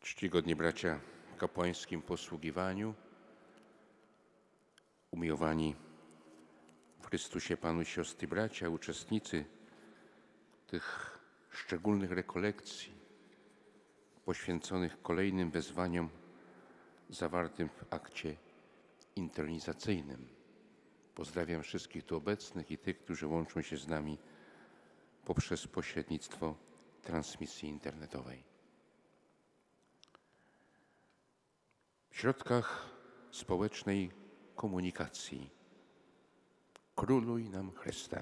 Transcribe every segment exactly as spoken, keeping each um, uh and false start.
Czcigodni bracia w kapłańskim posługiwaniu, umiłowani w Chrystusie Panu siostry i bracia, uczestnicy tych szczególnych rekolekcji poświęconych kolejnym wezwaniom zawartym w akcie intronizacyjnym. Pozdrawiam wszystkich tu obecnych i tych, którzy łączą się z nami poprzez pośrednictwo transmisji internetowej. W środkach społecznej komunikacji króluj nam Chryste.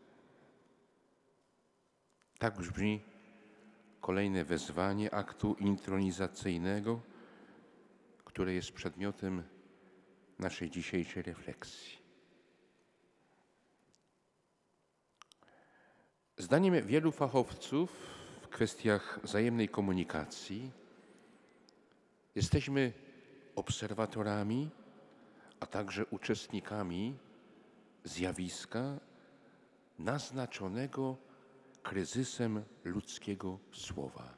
Tak brzmi kolejne wezwanie aktu intronizacyjnego, które jest przedmiotem naszej dzisiejszej refleksji. Zdaniem wielu fachowców w kwestiach wzajemnej komunikacji jesteśmy obserwatorami, a także uczestnikami zjawiska naznaczonego kryzysem ludzkiego słowa.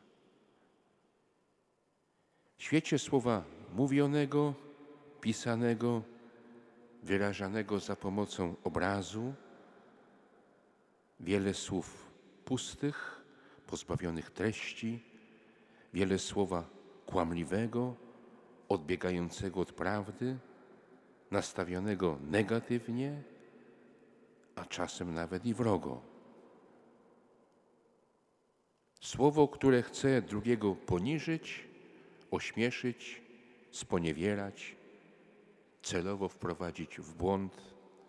W świecie słowa mówionego, pisanego, wyrażanego za pomocą obrazu, wiele słów pustych, pozbawionych treści, wiele słowa kłamliwego, odbiegającego od prawdy, nastawionego negatywnie, a czasem nawet i wrogo. Słowo, które chce drugiego poniżyć, ośmieszyć, sponiewierać, celowo wprowadzić w błąd.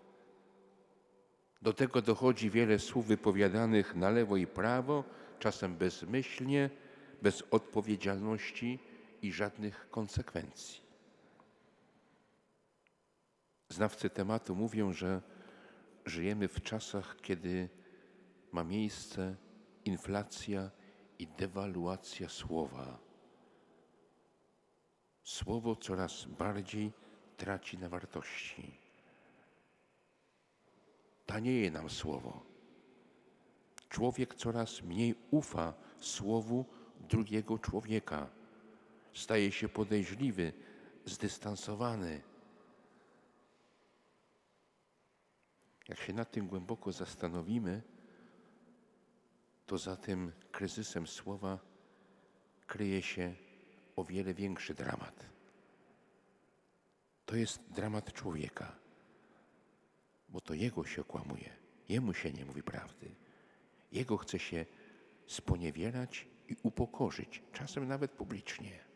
Do tego dochodzi wiele słów wypowiadanych na lewo i prawo, czasem bezmyślnie, bez odpowiedzialności i żadnych konsekwencji. Znawcy tematu mówią, że żyjemy w czasach, kiedy ma miejsce inflacja i dewaluacja słowa. Słowo coraz bardziej traci na wartości. Tanieje nam słowo. Człowiek coraz mniej ufa słowu drugiego człowieka. Staje się podejrzliwy, zdystansowany. Jak się nad tym głęboko zastanowimy, to za tym kryzysem słowa kryje się o wiele większy dramat. To jest dramat człowieka, bo to jego się okłamuje, jemu się nie mówi prawdy. Jego chce się sponiewierać i upokorzyć, czasem nawet publicznie.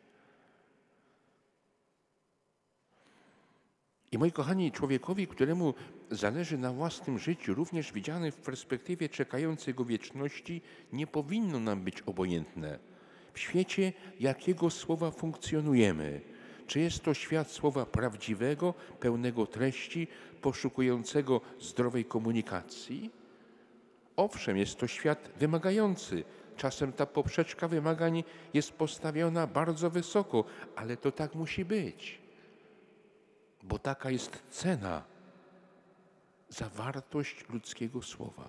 I moi kochani, człowiekowi, któremu zależy na własnym życiu, również widziany w perspektywie czekającej go wieczności, nie powinno nam być obojętne. W świecie, jakiego słowa funkcjonujemy, czy jest to świat słowa prawdziwego, pełnego treści, poszukującego zdrowej komunikacji? Owszem, jest to świat wymagający. Czasem ta poprzeczka wymagań jest postawiona bardzo wysoko, ale to tak musi być. Bo taka jest cena za wartość ludzkiego słowa.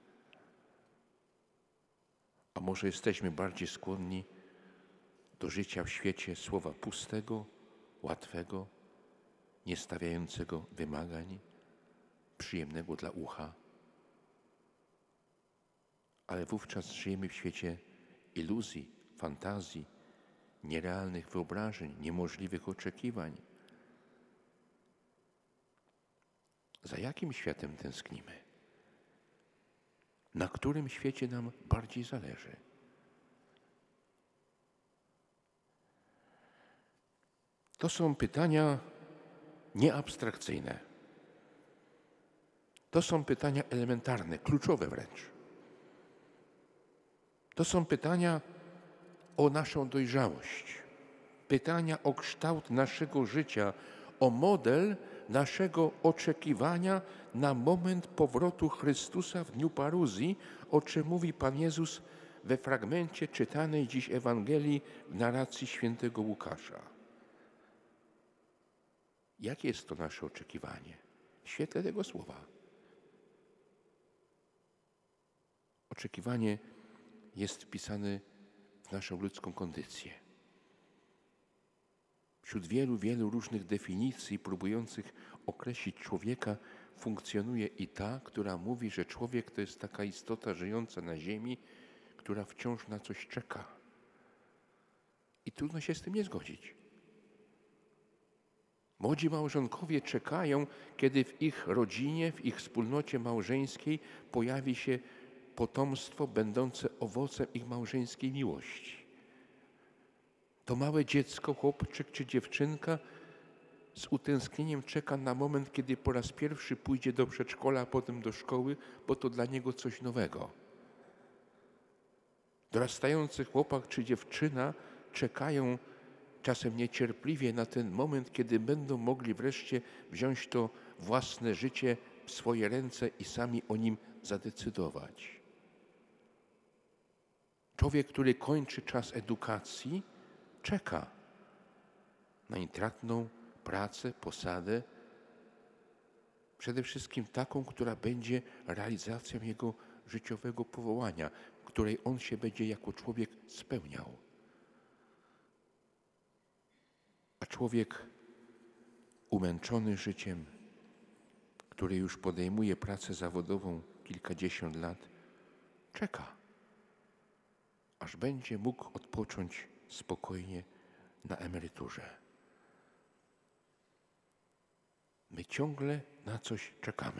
A może jesteśmy bardziej skłonni do życia w świecie słowa pustego, łatwego, nie stawiającego wymagań, przyjemnego dla ucha. Ale wówczas żyjemy w świecie iluzji, fantazji, nierealnych wyobrażeń, niemożliwych oczekiwań. Za jakim światem tęsknimy? Na którym świecie nam bardziej zależy? To są pytania nieabstrakcyjne. To są pytania elementarne, kluczowe wręcz. To są pytania o naszą dojrzałość, pytania o kształt naszego życia, o model naszego oczekiwania na moment powrotu Chrystusa w dniu paruzji, o czym mówi Pan Jezus we fragmencie czytanej dziś Ewangelii w narracji świętego Łukasza. Jakie jest to nasze oczekiwanie w świetle tego słowa? Oczekiwanie jest wpisane w naszą ludzką kondycję. Wśród wielu, wielu różnych definicji próbujących określić człowieka funkcjonuje i ta, która mówi, że człowiek to jest taka istota żyjąca na ziemi, która wciąż na coś czeka. I trudno się z tym nie zgodzić. Młodzi małżonkowie czekają, kiedy w ich rodzinie, w ich wspólnocie małżeńskiej pojawi się potomstwo będące owocem ich małżeńskiej miłości. To małe dziecko, chłopczyk czy dziewczynka z utęsknieniem czeka na moment, kiedy po raz pierwszy pójdzie do przedszkola, a potem do szkoły, bo to dla niego coś nowego. Dorastający chłopak czy dziewczyna czekają czasem niecierpliwie na ten moment, kiedy będą mogli wreszcie wziąć to własne życie w swoje ręce i sami o nim zadecydować. Człowiek, który kończy czas edukacji, czeka na intratną pracę, posadę, przede wszystkim taką, która będzie realizacją jego życiowego powołania, w której on się będzie jako człowiek spełniał. A człowiek umęczony życiem, który już podejmuje pracę zawodową kilkadziesiąt lat, czeka, aż będzie mógł odpocząć spokojnie na emeryturze. My ciągle na coś czekamy.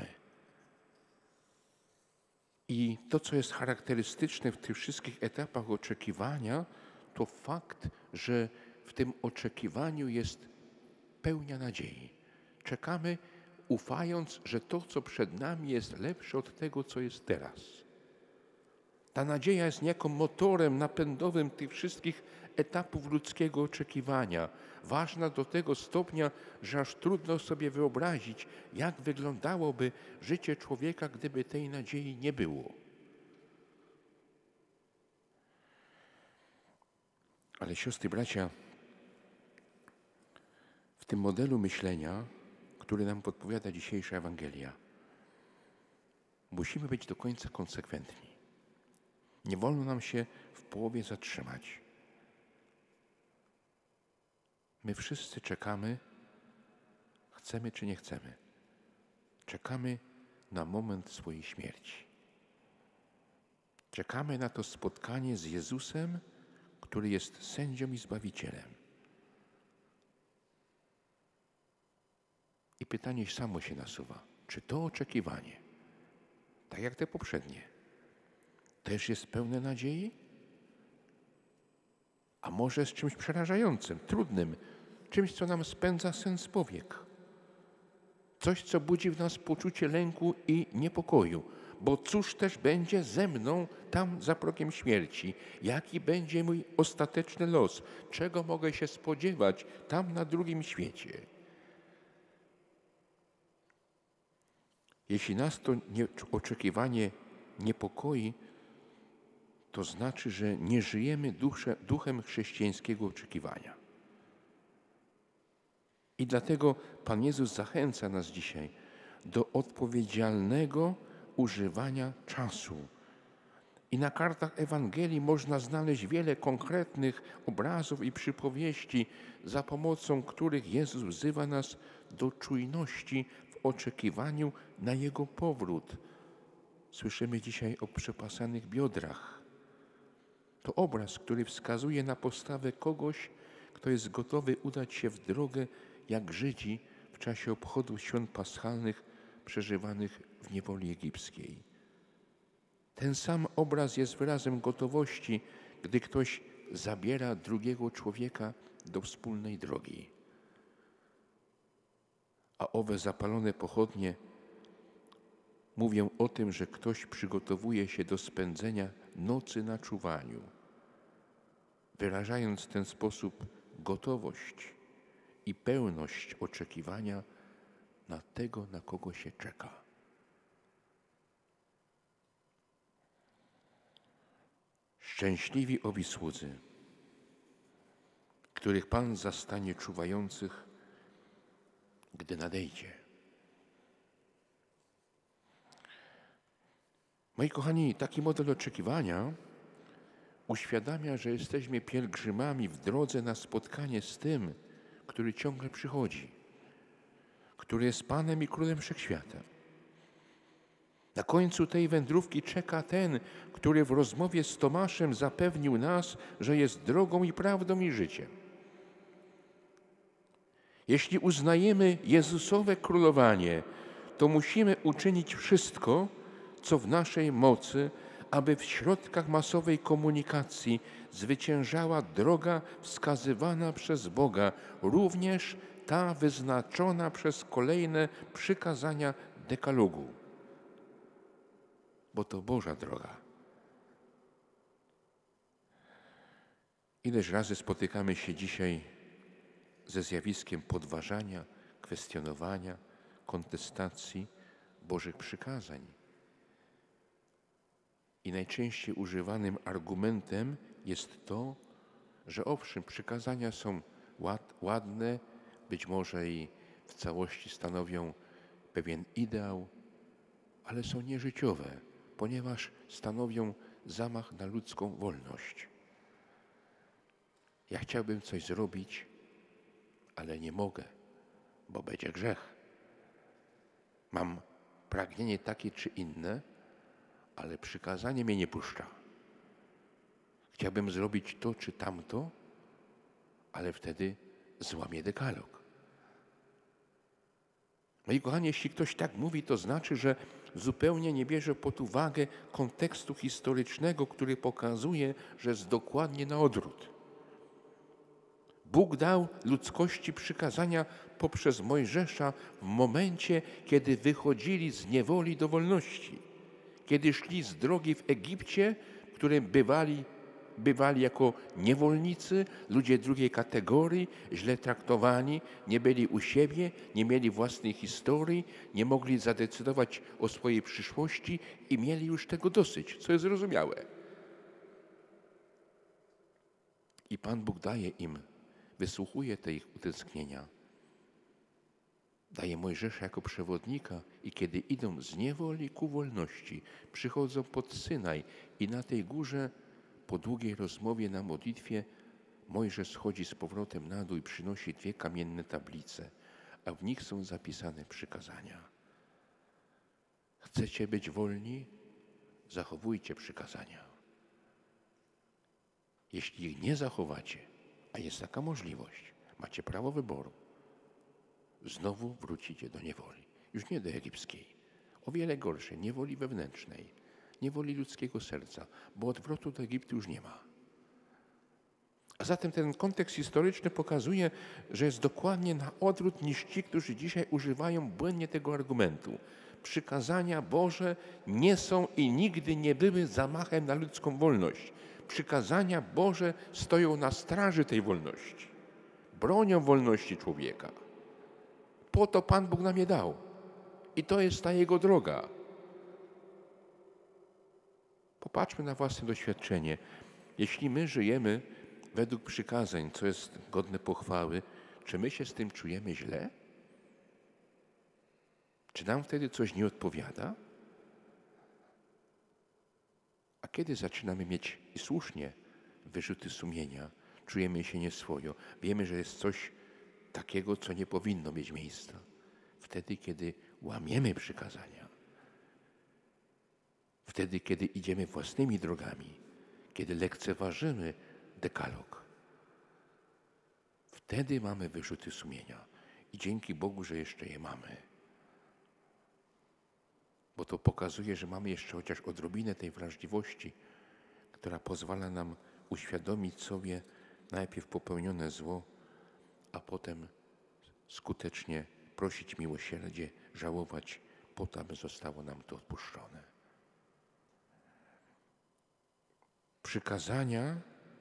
I to, co jest charakterystyczne w tych wszystkich etapach oczekiwania, to fakt, że w tym oczekiwaniu jest pełnia nadziei. Czekamy, ufając, że to, co przed nami, jest lepsze od tego, co jest teraz. Ta nadzieja jest niejako motorem napędowym tych wszystkich etapów ludzkiego oczekiwania. Ważna do tego stopnia, że aż trudno sobie wyobrazić, jak wyglądałoby życie człowieka, gdyby tej nadziei nie było. Ale siostry, bracia, w tym modelu myślenia, który nam podpowiada dzisiejsza Ewangelia, musimy być do końca konsekwentni. Nie wolno nam się w połowie zatrzymać. My wszyscy czekamy, chcemy czy nie chcemy. Czekamy na moment swojej śmierci. Czekamy na to spotkanie z Jezusem, który jest sędzią i zbawicielem. I pytanie samo się nasuwa, czy to oczekiwanie, tak jak te poprzednie, też jest pełne nadziei? A może z czymś przerażającym, trudnym, czymś, co nam spędza sens powiek. Coś, co budzi w nas poczucie lęku i niepokoju. Bo cóż też będzie ze mną tam za progiem śmierci? Jaki będzie mój ostateczny los? Czego mogę się spodziewać tam na drugim świecie? Jeśli nas to nie, oczekiwanie niepokoi, to znaczy, że nie żyjemy dusze, duchem chrześcijańskiego oczekiwania. I dlatego Pan Jezus zachęca nas dzisiaj do odpowiedzialnego używania czasu. I na kartach Ewangelii można znaleźć wiele konkretnych obrazów i przypowieści, za pomocą których Jezus wzywa nas do czujności w oczekiwaniu na Jego powrót. Słyszymy dzisiaj o przepasanych biodrach. To obraz, który wskazuje na postawę kogoś, kto jest gotowy udać się w drogę jak Żydzi w czasie obchodów świąt paschalnych przeżywanych w niewoli egipskiej. Ten sam obraz jest wyrazem gotowości, gdy ktoś zabiera drugiego człowieka do wspólnej drogi. A owe zapalone pochodnie mówią o tym, że ktoś przygotowuje się do spędzenia nocy na czuwaniu, wyrażając w ten sposób gotowość i pełność oczekiwania na tego, na kogo się czeka. Szczęśliwi owi słudzy, których Pan zastanie czuwających, gdy nadejdzie. Moi kochani, taki model oczekiwania uświadamia, że jesteśmy pielgrzymami w drodze na spotkanie z tym, który ciągle przychodzi, który jest Panem i Królem Wszechświata. Na końcu tej wędrówki czeka ten, który w rozmowie z Tomaszem zapewnił nas, że jest drogą i prawdą i życiem. Jeśli uznajemy Jezusowe królowanie, to musimy uczynić wszystko, co w naszej mocy, aby w środkach masowej komunikacji zwyciężała droga wskazywana przez Boga, również ta wyznaczona przez kolejne przykazania dekalogu. Bo to Boża droga. Ileż razy spotykamy się dzisiaj ze zjawiskiem podważania, kwestionowania, kontestacji Bożych przykazań. I najczęściej używanym argumentem jest to, że owszem, przykazania są ład, ładne, być może i w całości stanowią pewien ideał, ale są nieżyciowe, ponieważ stanowią zamach na ludzką wolność. Ja chciałbym coś zrobić, ale nie mogę, bo będzie grzech. Mam pragnienie takie czy inne, ale przykazanie mnie nie puszcza. Chciałbym zrobić to czy tamto, ale wtedy złamię dekalog. Moi kochani, jeśli ktoś tak mówi, to znaczy, że zupełnie nie bierze pod uwagę kontekstu historycznego, który pokazuje, że jest dokładnie na odwrót. Bóg dał ludzkości przykazania poprzez Mojżesza w momencie, kiedy wychodzili z niewoli do wolności, kiedy szli z drogi w Egipcie, w którym bywali, bywali jako niewolnicy, ludzie drugiej kategorii, źle traktowani, nie byli u siebie, nie mieli własnej historii, nie mogli zadecydować o swojej przyszłości i mieli już tego dosyć, co jest zrozumiałe. I Pan Bóg daje im, wysłuchuje te ich utęsknienia, daje Mojżesza jako przewodnika i kiedy idą z niewoli ku wolności, przychodzą pod Synaj i na tej górze po długiej rozmowie na modlitwie Mojżesz schodzi z powrotem na dół i przynosi dwie kamienne tablice, a w nich są zapisane przykazania. Chcecie być wolni? Zachowujcie przykazania. Jeśli ich nie zachowacie, a jest taka możliwość, macie prawo wyboru, znowu wrócicie do niewoli. Już nie do egipskiej, o wiele gorszej, niewoli wewnętrznej, niewoli ludzkiego serca, bo odwrotu do Egiptu już nie ma. A zatem ten kontekst historyczny pokazuje, że jest dokładnie na odwrót niż ci, którzy dzisiaj używają błędnie tego argumentu. Przykazania Boże nie są i nigdy nie były zamachem na ludzką wolność. Przykazania Boże stoją na straży tej wolności. Bronią wolności człowieka. Po to Pan Bóg nam je dał. I to jest ta Jego droga. Popatrzmy na własne doświadczenie. Jeśli my żyjemy według przykazań, co jest godne pochwały, czy my się z tym czujemy źle? Czy nam wtedy coś nie odpowiada? A kiedy zaczynamy mieć, i słusznie, wyrzuty sumienia, czujemy się nieswojo, wiemy, że jest coś takiego, co nie powinno mieć miejsca. Wtedy, kiedy łamiemy przykazania. Wtedy, kiedy idziemy własnymi drogami, kiedy lekceważymy dekalog. Wtedy mamy wyrzuty sumienia. I dzięki Bogu, że jeszcze je mamy. Bo to pokazuje, że mamy jeszcze chociaż odrobinę tej wrażliwości, która pozwala nam uświadomić sobie najpierw popełnione zło, a potem skutecznie prosić miłosierdzie, żałować po to, aby zostało nam to odpuszczone. Przykazania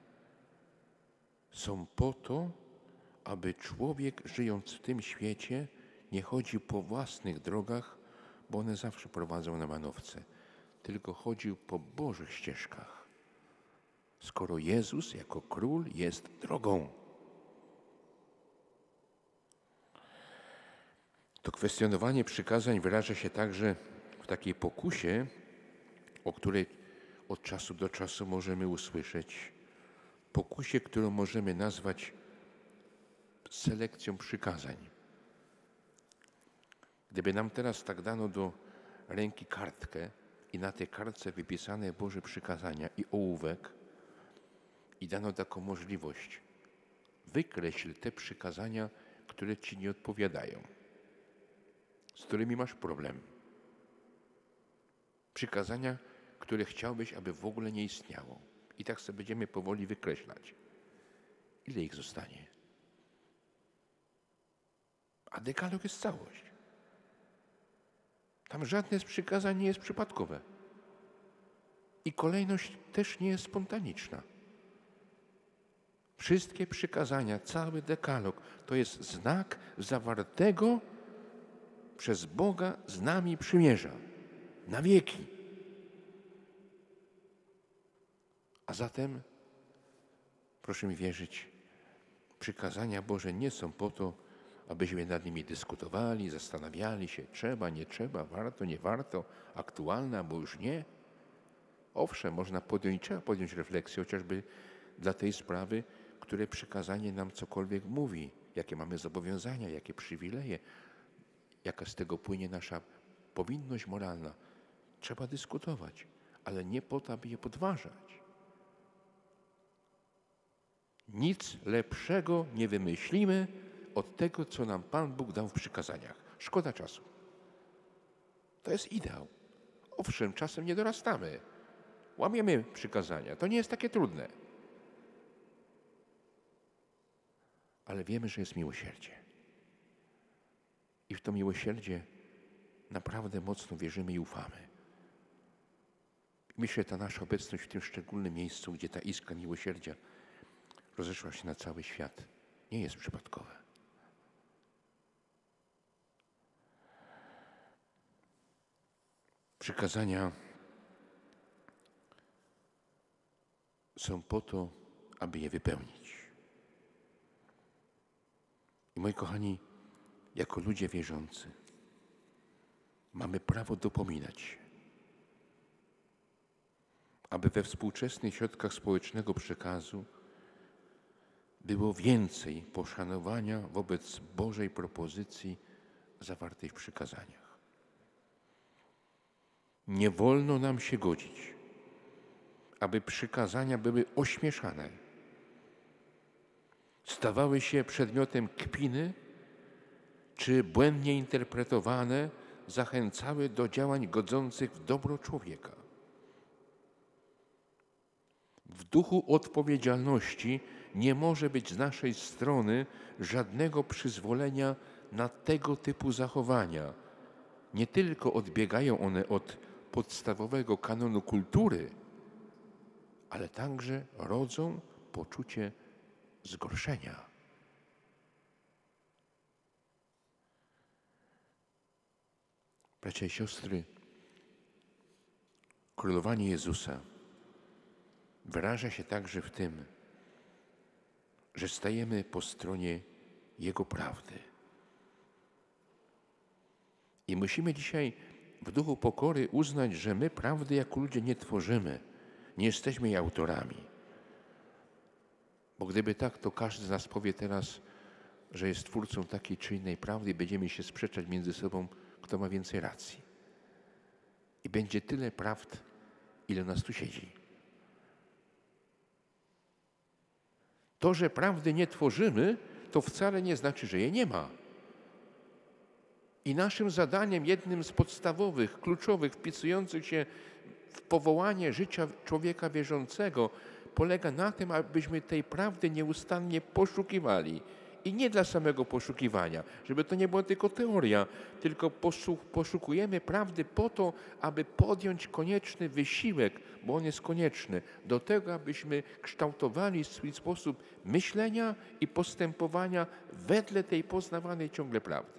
są po to, aby człowiek, żyjąc w tym świecie, nie chodził po własnych drogach, bo one zawsze prowadzą na manowce, tylko chodził po Bożych ścieżkach. Skoro Jezus jako Król jest drogą. To kwestionowanie przykazań wyraża się także w takiej pokusie, o której od czasu do czasu możemy usłyszeć. Pokusie, którą możemy nazwać z selekcją przykazań. Gdyby nam teraz tak dano do ręki kartkę i na tej kartce wypisane Boże przykazania i ołówek i dano taką możliwość, wykreśl te przykazania, które ci nie odpowiadają, z którymi masz problem. Przykazania, które chciałbyś, aby w ogóle nie istniało. I tak sobie będziemy powoli wykreślać. Ile ich zostanie? A dekalog jest całość. Tam żadne z przykazań nie jest przypadkowe. I kolejność też nie jest spontaniczna. Wszystkie przykazania, cały dekalog to jest znak zawartego przez Boga z nami przymierza. Na wieki. A zatem, proszę mi wierzyć, przykazania Boże nie są po to, abyśmy nad nimi dyskutowali, zastanawiali się, trzeba, nie trzeba, warto, nie warto, aktualne, albo już nie. Owszem, można podjąć, trzeba podjąć refleksję, chociażby dla tej sprawy, które przykazanie nam cokolwiek mówi, jakie mamy zobowiązania, jakie przywileje, jaka z tego płynie nasza powinność moralna. Trzeba dyskutować, ale nie po to, aby je podważać. Nic lepszego nie wymyślimy od tego, co nam Pan Bóg dał w przykazaniach. Szkoda czasu. To jest ideał. Owszem, czasem nie dorastamy. Łamiemy przykazania. To nie jest takie trudne. Ale wiemy, że jest miłosierdzie. I w to miłosierdzie naprawdę mocno wierzymy i ufamy. Myślę, że ta nasza obecność w tym szczególnym miejscu, gdzie ta iskra miłosierdzia rozeszła się na cały świat, nie jest przypadkowe. Przykazania są po to, aby je wypełnić. I moi kochani, jako ludzie wierzący, mamy prawo dopominać się, aby we współczesnych środkach społecznego przekazu było więcej poszanowania wobec Bożej propozycji zawartej w przykazaniach. Nie wolno nam się godzić, aby przykazania były ośmieszane, stawały się przedmiotem kpiny, czy błędnie interpretowane zachęcały do działań godzących w dobro człowieka. W duchu odpowiedzialności nie może być z naszej strony żadnego przyzwolenia na tego typu zachowania. Nie tylko odbiegają one od podstawowego kanonu kultury, ale także rodzą poczucie zgorszenia. Bracia i siostry, królowanie Jezusa wyraża się także w tym, że stajemy po stronie Jego prawdy. I musimy dzisiaj w duchu pokory uznać, że my prawdy jako ludzie nie tworzymy, nie jesteśmy jej autorami. Bo gdyby tak, to każdy z nas powie teraz, że jest twórcą takiej czy innej prawdy i będziemy się sprzeczać między sobą, kto ma więcej racji. I będzie tyle prawd, ile nas tu siedzi. To, że prawdy nie tworzymy, to wcale nie znaczy, że jej nie ma. I naszym zadaniem, jednym z podstawowych, kluczowych, wpisujących się w powołanie życia człowieka wierzącego, polega na tym, abyśmy tej prawdy nieustannie poszukiwali. I nie dla samego poszukiwania, żeby to nie była tylko teoria, tylko poszukujemy prawdy po to, aby podjąć konieczny wysiłek, bo on jest konieczny, do tego, abyśmy kształtowali swój sposób myślenia i postępowania wedle tej poznawanej ciągle prawdy.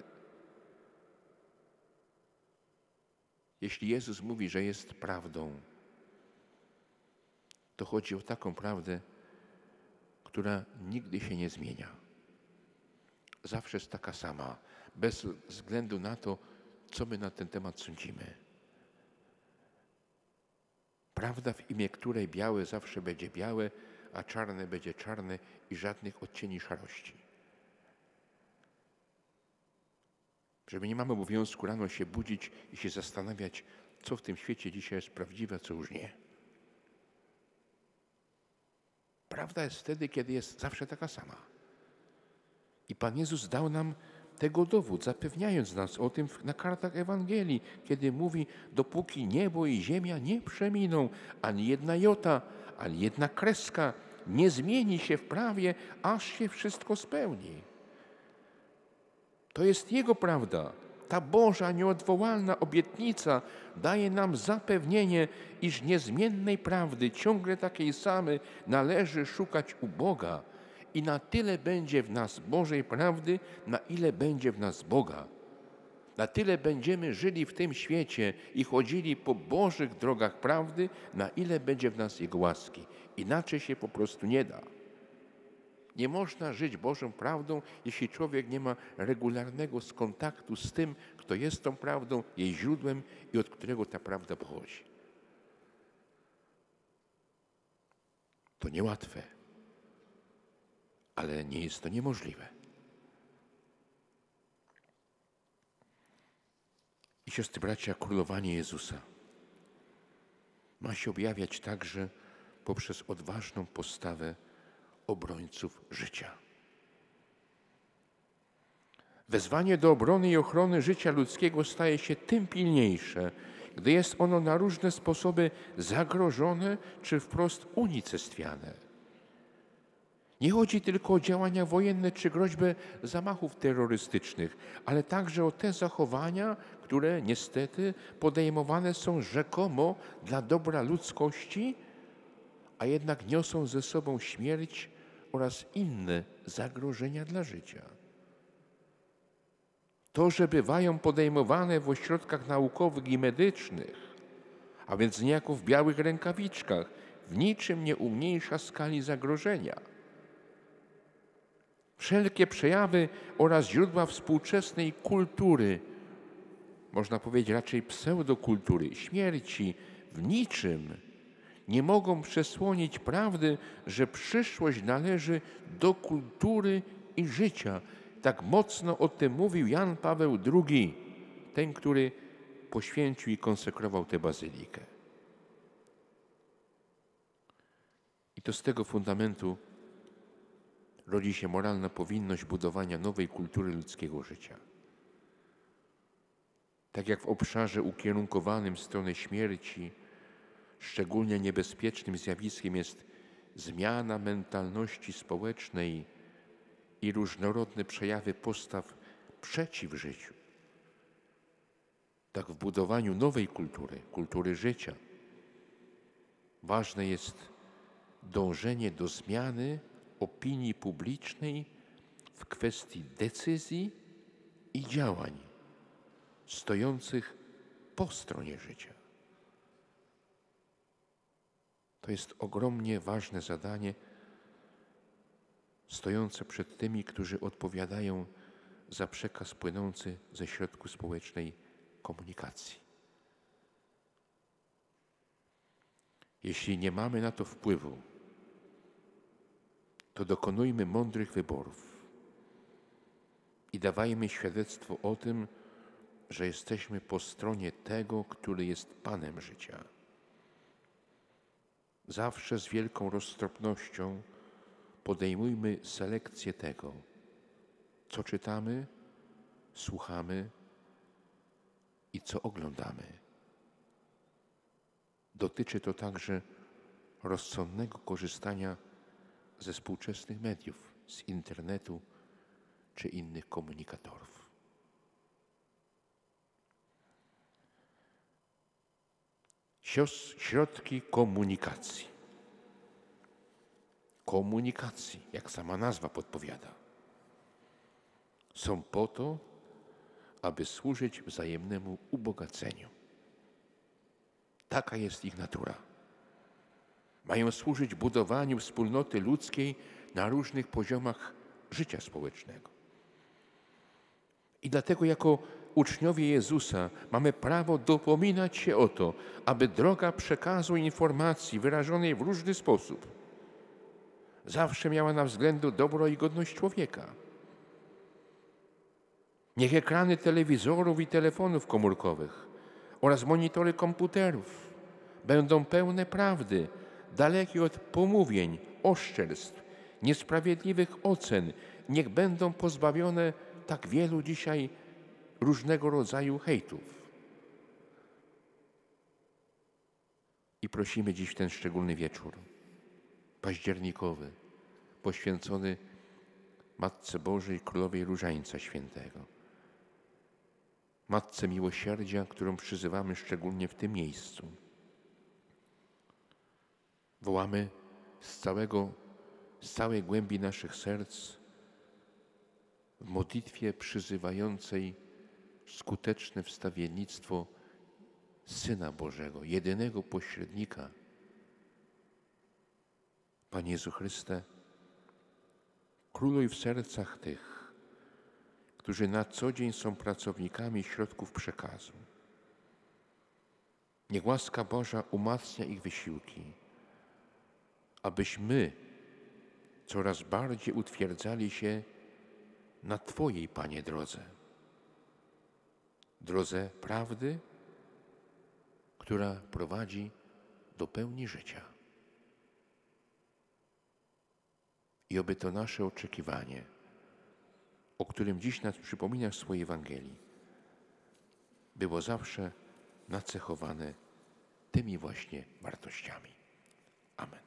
Jeśli Jezus mówi, że jest prawdą, to chodzi o taką prawdę, która nigdy się nie zmienia. Zawsze jest taka sama, bez względu na to, co my na ten temat sądzimy. Prawda, w imię której białe zawsze będzie białe, a czarne będzie czarne i żadnych odcieni szarości. Że my nie mamy obowiązku rano się budzić i się zastanawiać, co w tym świecie dzisiaj jest prawdziwe, a co już nie. Prawda jest wtedy, kiedy jest zawsze taka sama. I Pan Jezus dał nam tego dowód, zapewniając nas o tym na kartach Ewangelii, kiedy mówi, dopóki niebo i ziemia nie przeminą, ani jedna jota, ani jedna kreska nie zmieni się w prawie, aż się wszystko spełni. To jest Jego prawda. Ta Boża, nieodwołalna obietnica daje nam zapewnienie, iż niezmiennej prawdy, ciągle takiej samej, należy szukać u Boga. I na tyle będzie w nas Bożej prawdy, na ile będzie w nas Boga. Na tyle będziemy żyli w tym świecie i chodzili po Bożych drogach prawdy, na ile będzie w nas Jego łaski. Inaczej się po prostu nie da. Nie można żyć Bożą prawdą, jeśli człowiek nie ma regularnego kontaktu z tym, kto jest tą prawdą, jej źródłem i od którego ta prawda pochodzi. To niełatwe, ale nie jest to niemożliwe. I siostry, bracia, królowanie Jezusa ma się objawiać także poprzez odważną postawę obrońców życia. Wezwanie do obrony i ochrony życia ludzkiego staje się tym pilniejsze, gdy jest ono na różne sposoby zagrożone czy wprost unicestwiane. Nie chodzi tylko o działania wojenne czy groźbę zamachów terrorystycznych, ale także o te zachowania, które niestety podejmowane są rzekomo dla dobra ludzkości, a jednak niosą ze sobą śmierć oraz inne zagrożenia dla życia. To, że bywają podejmowane w ośrodkach naukowych i medycznych, a więc niejako w białych rękawiczkach, w niczym nie umniejsza skali zagrożenia. Wszelkie przejawy oraz źródła współczesnej kultury, można powiedzieć raczej pseudokultury, śmierci, w niczym nie mogą przesłonić prawdy, że przyszłość należy do kultury i życia. Tak mocno o tym mówił Jan Paweł drugi, ten, który poświęcił i konsekrował tę bazylikę. I to z tego fundamentu rodzi się moralna powinność budowania nowej kultury ludzkiego życia. Tak jak w obszarze ukierunkowanym w stronę śmierci, szczególnie niebezpiecznym zjawiskiem jest zmiana mentalności społecznej i różnorodne przejawy postaw przeciw życiu. Tak w budowaniu nowej kultury, kultury życia, ważne jest dążenie do zmiany opinii publicznej w kwestii decyzji i działań stojących po stronie życia. To jest ogromnie ważne zadanie stojące przed tymi, którzy odpowiadają za przekaz płynący ze środków społecznej komunikacji. Jeśli nie mamy na to wpływu, to dokonujmy mądrych wyborów i dawajmy świadectwo o tym, że jesteśmy po stronie tego, który jest Panem życia. Zawsze z wielką roztropnością podejmujmy selekcję tego, co czytamy, słuchamy i co oglądamy. Dotyczy to także rozsądnego korzystania ze współczesnych mediów, z internetu czy innych komunikatorów. Środki komunikacji. Komunikacji, jak sama nazwa podpowiada, są po to, aby służyć wzajemnemu ubogaceniu. Taka jest ich natura. Mają służyć budowaniu wspólnoty ludzkiej na różnych poziomach życia społecznego. I dlatego jako uczniowie Jezusa mamy prawo dopominać się o to, aby droga przekazu informacji wyrażonej w różny sposób zawsze miała na względu dobro i godność człowieka. Niech ekrany telewizorów i telefonów komórkowych oraz monitory komputerów będą pełne prawdy, dalekie od pomówień, oszczerstw, niesprawiedliwych ocen. Niech będą pozbawione tak wielu dzisiaj różnego rodzaju hejtów. I prosimy dziś w ten szczególny wieczór, październikowy, poświęcony Matce Bożej, Królowej Różańca Świętego, Matce Miłosierdzia, którą przyzywamy szczególnie w tym miejscu. Wołamy z całego, z całej głębi naszych serc w modlitwie przyzywającej skuteczne wstawiennictwo Syna Bożego, jedynego pośrednika. Panie Jezu Chryste, króluj w sercach tych, którzy na co dzień są pracownikami środków przekazu. Niech łaska Boża umacnia ich wysiłki, abyśmy coraz bardziej utwierdzali się na Twojej, Panie, drodze. Drodze prawdy, która prowadzi do pełni życia. I oby to nasze oczekiwanie, o którym dziś nas przypomina w swojej Ewangelii, było zawsze nacechowane tymi właśnie wartościami. Amen.